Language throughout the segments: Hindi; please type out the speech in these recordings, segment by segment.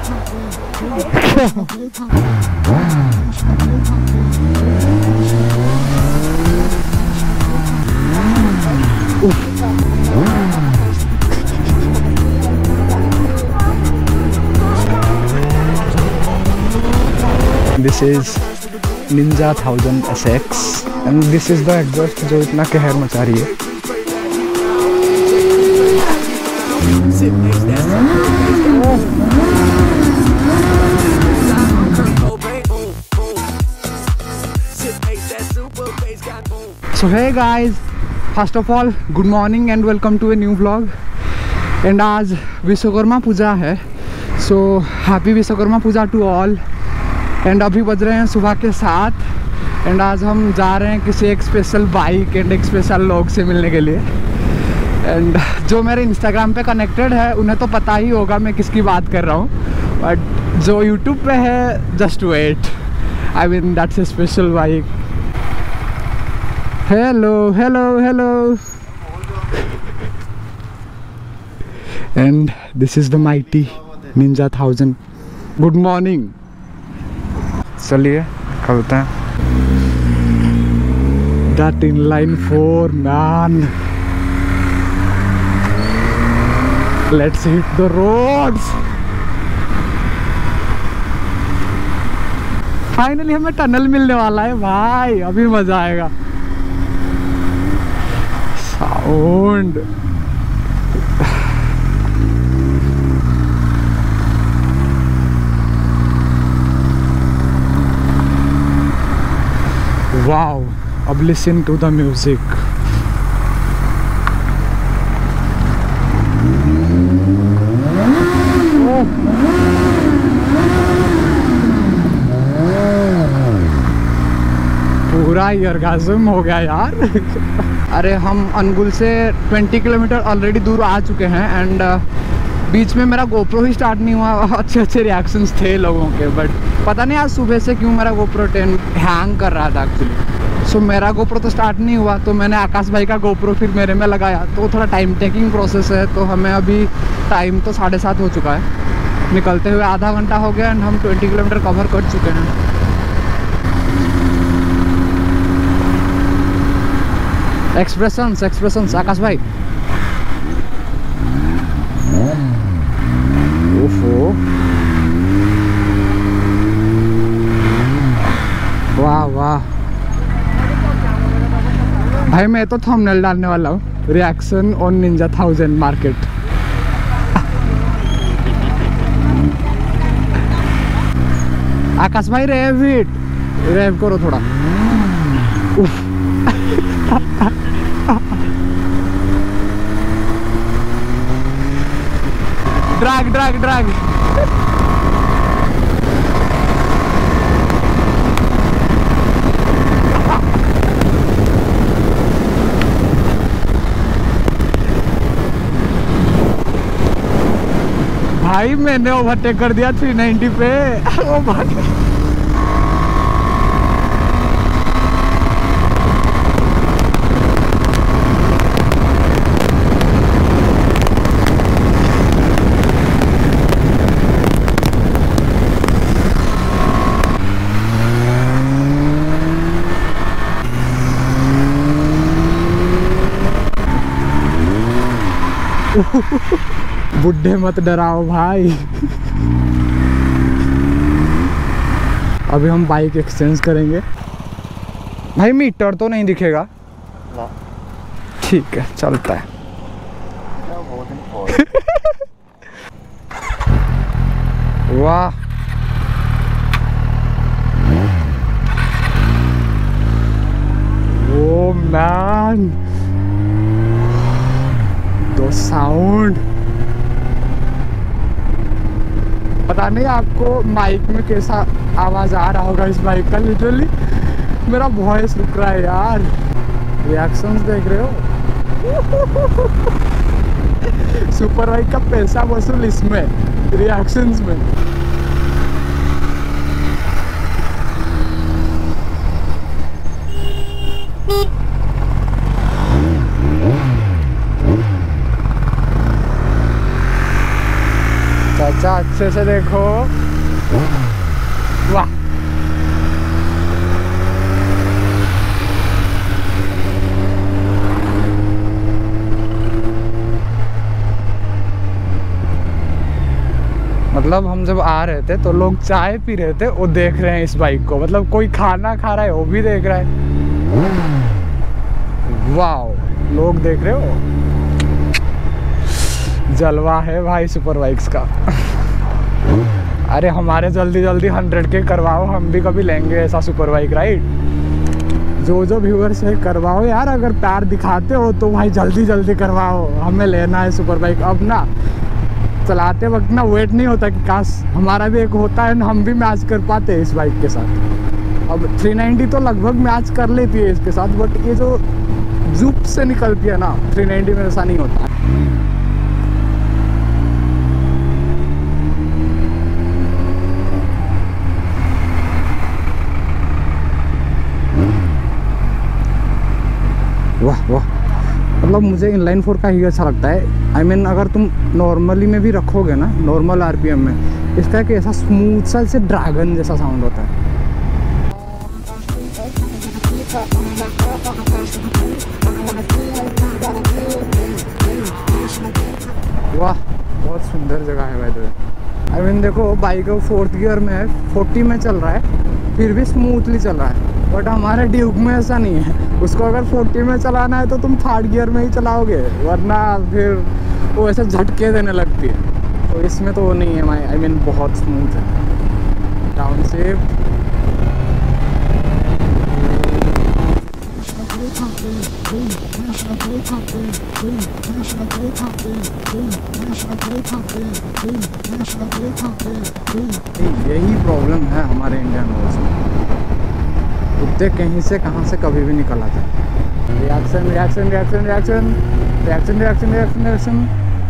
This is Ninja 1000 SX and this is the exhaust जो इतना कहर मचा रही है। So hey guys, first of all good morning and welcome to a new vlog। and आज विश्वकर्मा पूजा है, so happy Vishwakarma Puja to all। And अभी बज रहे हैं सुबह के 7 एंड आज हम जा रहे हैं किसी एक स्पेशल बाइक एंड एक स्पेशल लोग से मिलने के लिए। एंड जो मेरे इंस्टाग्राम पे कनेक्टेड है उन्हें तो पता ही होगा मैं किसकी बात कर रहा हूँ, बट जो यूट्यूब पे है just wait, I mean that's a special bike. Hello hello hello and this is the mighty Ninja 1000। Good morning. चलिए चलते हैं। That inline 4 man, let's hit the roads। Finally हमें टनल मिलने वाला है भाई, अभी मजा आएगा। साउंड wow, अब listen to the music। पूरा ऑर्गेज़म हो गया यार। अरे हम अनगुल से 20 किलोमीटर ऑलरेडी दूर आ चुके हैं एंड बीच में मेरा गोप्रो ही स्टार्ट नहीं हुआ। अच्छे रिएक्शंस थे लोगों के, बट पता नहीं आज सुबह से क्यों मेरा गोप्रो 10 हैंग कर रहा था एक्चुअली। सो मेरा गोप्रो तो स्टार्ट नहीं हुआ, तो मैंने आकाश भाई का गोप्रो फिर मेरे में लगाया, तो थोड़ा टाइम टेकिंग प्रोसेस है। तो हमें अभी टाइम तो 7:30 हो चुका है, निकलते हुए आधा घंटा हो गया एंड हम 20 किलोमीटर कवर कर चुके हैं। एक्सप्रेशंस आकाश भाई। ओफो वाह वाह भाई, मैं तो थंबनेल डालने वाला हूँ, reaction on Ninja 1000 market. Akash भाई रेव करो थोड़ा। उफ ड्रैग भाई मैंने ओवरटेक कर दिया 390 पे। ओ भाई बुड्ढे मत डराओ भाई। अभी हम बाइक एक्सचेंज करेंगे। भाई मीटर तो नहीं दिखेगा? ठीक है चलता है। वाह ओ मैन, दो साउंड। पता नहीं आपको माइक में कैसा आवाज आ रहा होगा इस बाइक का। लिटरली मेरा वॉइस रुक रहा है यार। रिएक्शंस देख रहे हो? सुपर बाइक का पैसा वसूल इसमें, रिएक्शंस में। चाचा अच्छे से देखो। वाह, मतलब हम जब आ रहे थे तो लोग चाय पी रहे थे, वो देख रहे हैं इस बाइक को। मतलब कोई खाना खा रहा है वो भी देख रहा है। वाओ, लोग देख रहे हो, जलवा है भाई सुपर बाइक्स का। अरे हमारे जल्दी जल्दी 100 के करवाओ, हम भी कभी लेंगे ऐसा सुपर बाइक राइड। जो व्यूअर्स है करवाओ यार, अगर प्यार दिखाते हो तो भाई जल्दी जल्दी करवाओ, हमें लेना है सुपर बाइक। अब ना चलाते वक्त ना वेट नहीं होता कि काश हमारा भी एक होता है ना, हम भी मैच कर पाते हैं इस बाइक के साथ। अब 390 तो लगभग मैच कर लेती है इसके साथ, बट ये जो जूप से निकलती है ना 390 में ऐसा नहीं होता है। वाह वाह, मतलब मुझे इनलाइन 4 का ही अच्छा लगता है। I mean, अगर तुम नॉर्मली में भी रखोगे ना, नॉर्मल RPM में, इसका एक ऐसा स्मूथ सा से ड्रैगन जैसा साउंड होता है। वाह, बहुत सुंदर जगह है भाई। I mean, देखो बाइक 4th गियर में है, 40 में चल रहा है, फिर भी स्मूथली चल रहा है। बट हमारे ड्यूक में ऐसा नहीं है, उसको अगर 40 में चलाना है तो तुम 3rd गियर में ही चलाओगे, वरना फिर वो ऐसे झटके देने लगती है। तो इसमें तो वो नहीं है। I mean, बहुत स्मूथ है। डाउन शिफ्ट, यही प्रॉब्लम है हमारे इंडियन रोड्स में, कुत्ते कहीं से कहाँ से कभी भी निकल आते हैं। Reaction reaction reaction reaction reaction reaction reaction reaction.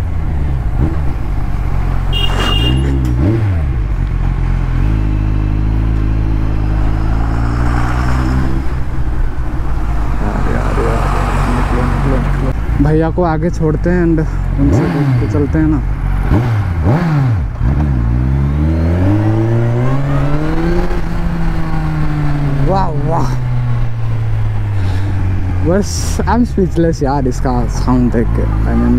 भैया को आगे छोड़ते हैं एंड उनसे देख के चलते हैं ना। वाह वाह, बस आई एम स्पीचलेस यार इसका साउंड देख के। I mean,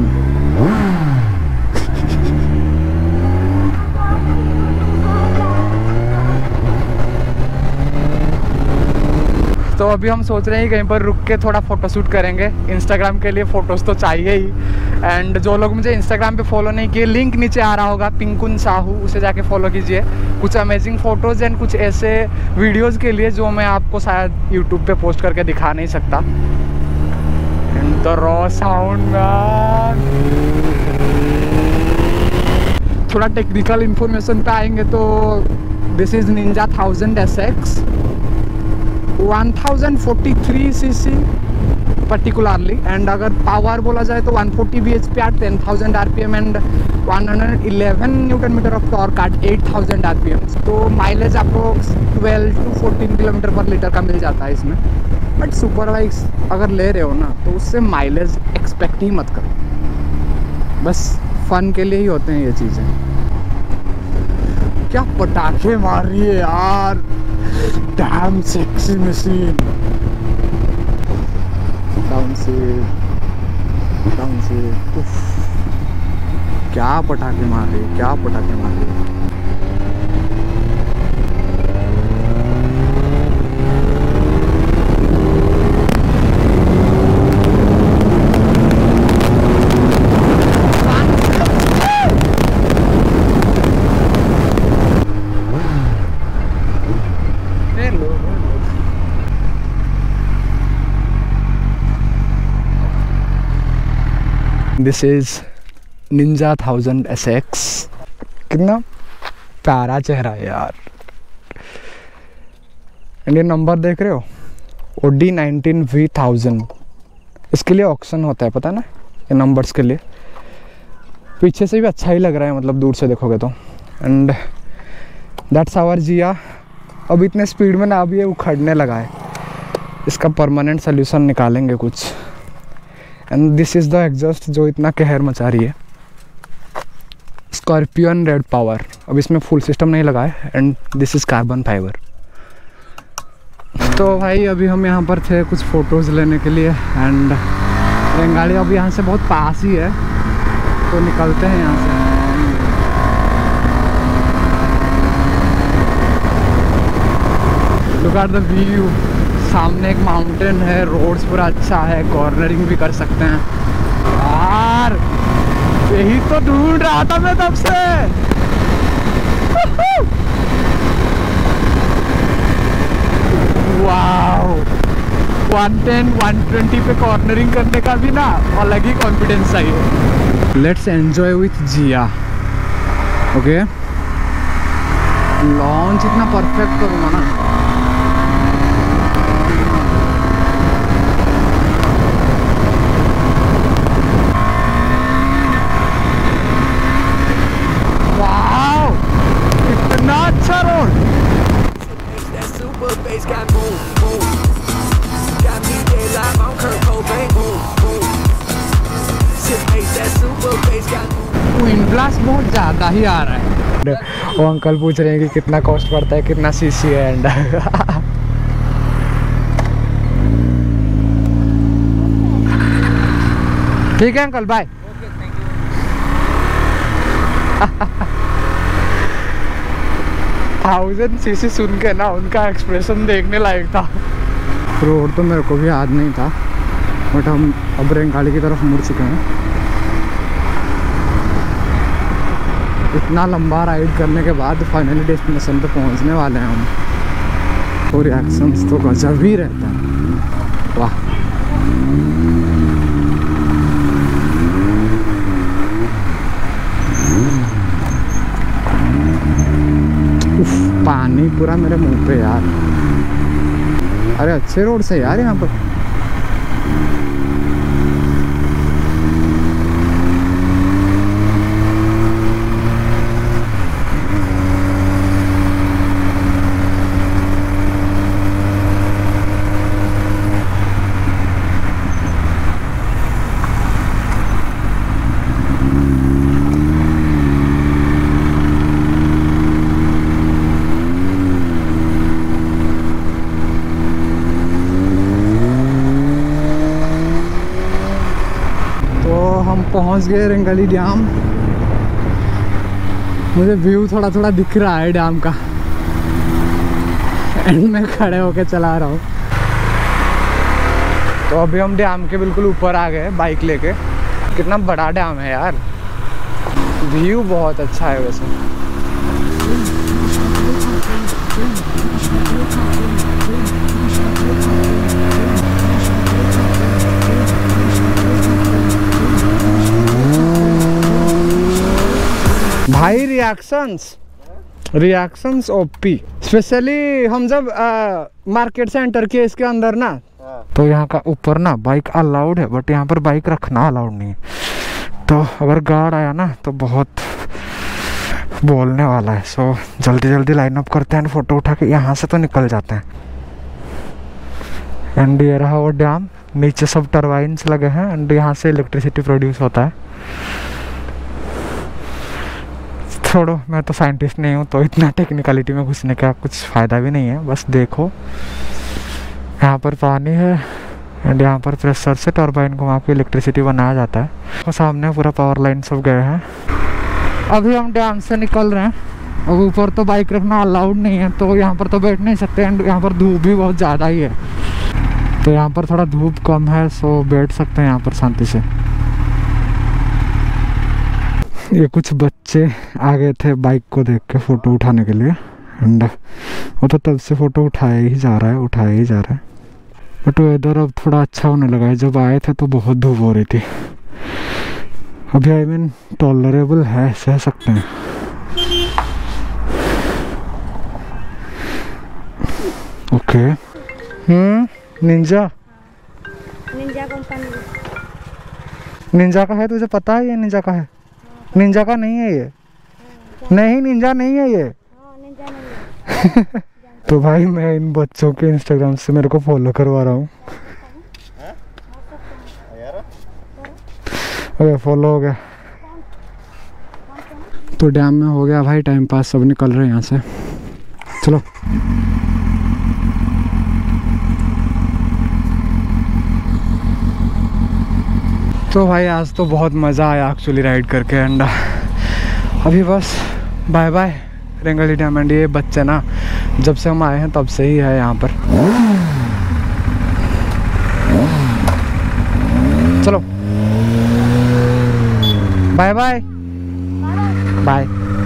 तो अभी हम सोच रहे हैं कहीं पर रुक के थोड़ा फोटोशूट करेंगे। इंस्टाग्राम के लिए फ़ोटोज़ तो चाहिए ही। एंड जो लोग मुझे इंस्टाग्राम पे फॉलो नहीं किए, लिंक नीचे आ रहा होगा, पिंकुन साहू, उसे जाके फॉलो कीजिए। कुछ अमेजिंग फ़ोटोज़ एंड कुछ ऐसे वीडियोज़ के लिए जो मैं आपको शायद यूट्यूब पे पोस्ट करके दिखा नहीं सकता। And the raw sound man. थोड़ा टेक्निकल इन्फॉर्मेशन पे आएंगे तो this is Ninja 1000 SX 1043 cc particularly. And अगर पावर बोला जाए तो 140 bhp at 10,000 RPM and 111 newton metre of torque at 8,000 RPM। तो माइलेज आपको 12 to 14 किलोमीटर पर लीटर का मिल जाता है इसमें। बट सुपर बाइक्स अगर ले रहे हो ना तो उससे माइलेज एक्सपेक्ट ही मत करो, बस फन के लिए ही होते हैं ये चीज़ें। क्या पटाखे मार रही है यार, डैम सेक्सी मशीन। डाउन से क्या पटाखे मार रही है, क्या पटाखे मार रही है। This is Ninja 1000 SX। कितना प्यारा चेहरा है यार। इंडियन नंबर देख रहे हो, OD 19V1000। इसके लिए ऑक्शन होता है, पता है ना, ये नंबर्स के लिए। पीछे से भी अच्छा ही लग रहा है, मतलब दूर से देखोगे तो। And that's our Jiya. अब इतने स्पीड में ना अभी ये उखड़ने लगा है, इसका परमानेंट सोल्यूशन निकालेंगे कुछ। And this is the exhaust जो इतना कहर मचा रही है। Scorpion red power. अब इसमें फुल सिस्टम नहीं लगा है and this is carbon fibre. तो भाई अभी हम यहाँ पर थे कुछ फ़ोटोज़ लेने के लिए एंड रेंगाली अब यहाँ से बहुत पास ही है, तो निकलते हैं यहाँ से। लुक एट द व्यू, सामने एक माउंटेन है, रोड्स पूरा अच्छा है, कॉर्नरिंग भी कर सकते हैं। यार यही तो ढूंढ रहा था मैं तब से। वाओ, 110 120 पे कॉर्नरिंग करने का भी ना अलग ही कॉन्फिडेंस चाहिए। Let's enjoy with Jiya. Okay, launch इतना परफेक्ट करूँगा ना। अच्छा रोड। विंड ब्लास्ट बहुत ज़्यादा ही आ रहा है। वो अंकल पूछ रहे हैं कि कितना कॉस्ट पड़ता है, कितना सीसी है एंड ठीक है अंकल, बाय। 1000 सीसी सुन के ना उनका एक्सप्रेशन देखने लायक था। रोड तो मेरे को भी याद नहीं था, बट हम अब रेंगाली की तरफ मुड़ चुके हैं। इतना लंबा राइड करने के बाद फाइनली डेस्टिनेशन पे पहुंचने वाले हैं हम। तो रिएक्शंस तो गजब ही रहता है। वाह, पानी पूरा मेरे मुंह पे यार। अरे अच्छे रोड से यार यहाँ पर। पहुंच गए रेंगाली डैम। मुझे व्यू थोड़ा थोड़ा दिख रहा है डैम का एंड मैं खड़े होके चला रहा हूँ। तो अभी हम डैम के बिल्कुल ऊपर आ गए बाइक लेके। कितना बड़ा डैम है यार, व्यू बहुत अच्छा है वैसे। भाई रिएक्शंस ओपी। स्पेशली हम जब मार्केट से एंटर किए इसके अंदर ना, तो यहाँ का ऊपर ना बाइक अलाउड है, बट यहाँ पर बाइक रखना अलाउड नहीं है। तो अगर गार्ड आया ना तो बहुत बोलने वाला है। सो जल्दी जल्दी लाइन अप करते हैं, फ़ोटो उठा के यहाँ से तो निकल जाते हैं। एंड ये रहा वो डैम, नीचे सब टरबाइन्स लगे हैं एंड यहाँ से इलेक्ट्रिसिटी प्रोड्यूस होता है। छोड़ो, मैं तो साइंटिस्ट नहीं हूँ, तो इतना टेक्निकलिटी में घुसने का कुछ फ़ायदा भी नहीं है। बस देखो, यहाँ पर पानी है एंड यहाँ पर प्रेशर से टरबाइन घुमा के इलेक्ट्रिसिटी बनाया जाता है। और सामने पूरा पावर लाइन सब गए हैं। अभी हम डैम से निकल रहे हैं। अब ऊपर तो बाइक रखना अलाउड नहीं है, तो यहाँ पर तो बैठ नहीं सकते एंड यहाँ पर धूप भी बहुत ज़्यादा ही है। तो यहाँ पर थोड़ा धूप कम है, सो बैठ सकते हैं यहाँ पर शांति से। ये कुछ बच्चे आ गए थे बाइक को देख के फ़ोटो उठाने के लिए एंड वो तो तब से फ़ोटो उठाया ही जा रहा है। बट वेदर अब थोड़ा अच्छा होने लगा है। जब आए थे तो बहुत धूप हो रही थी, अभी आई मीन टॉलरेबल है, सह सकते हैं। Okay, Ninja company. निंजा का है, तुझे पता है ये निंजा का है? निंजा का नहीं है ये। नहीं, निंजा नहीं है ये। निंजा नहीं है। तो भाई मैं इन बच्चों के इंस्टाग्राम से मेरे को फॉलो करवा रहा हूँ। ओके, फॉलो हो गया। तो डैम में हो गया भाई टाइम पास, सब निकल रहे हैं यहाँ से। चलो तो भाई आज तो बहुत मज़ा आया एक्चुअली राइड करके। एंड अभी बस bye bye Rengali dam. And ये बच्चे ना जब से हम आए हैं तब से ही है यहाँ पर। चलो बाय बाय बाय।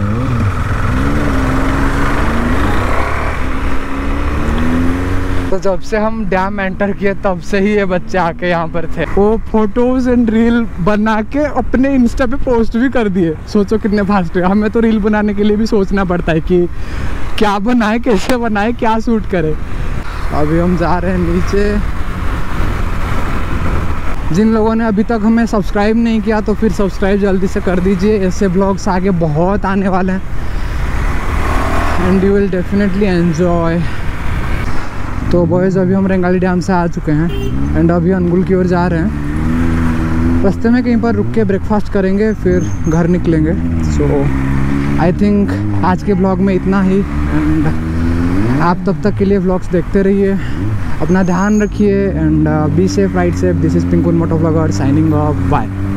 तो जब से हम डैम एंटर किए तब से ही ये बच्चे आके यहाँ पर थे। वो फोटोज एंड रील बना के अपने इंस्टा पे पोस्ट भी कर दिए। सोचो कितने फास्ट है। हमें तो रील बनाने के लिए भी सोचना पड़ता है कि क्या बनाए, कैसे बनाए, क्या शूट करे। अभी हम जा रहे हैं नीचे। जिन लोगों ने अभी तक हमें सब्सक्राइब नहीं किया तो फिर सब्सक्राइब जल्दी से कर दीजिए। ऐसे ब्लॉग्स आगे बहुत आने वाले हैं and you will definitely enjoy. तो बॉयज़ अभी हम रेंगाली डैम से आ चुके हैं एंड अभी अनगुल की ओर जा रहे हैं। रास्ते में कहीं पर रुक के ब्रेकफास्ट करेंगे फिर घर निकलेंगे। सो आई थिंक आज के ब्लॉग में इतना ही। एंड आप तब तक के लिए व्लॉग्स देखते रहिए, अपना ध्यान रखिए and be safe, ride safe. This is Pinkun moto vlogger signing off, bye.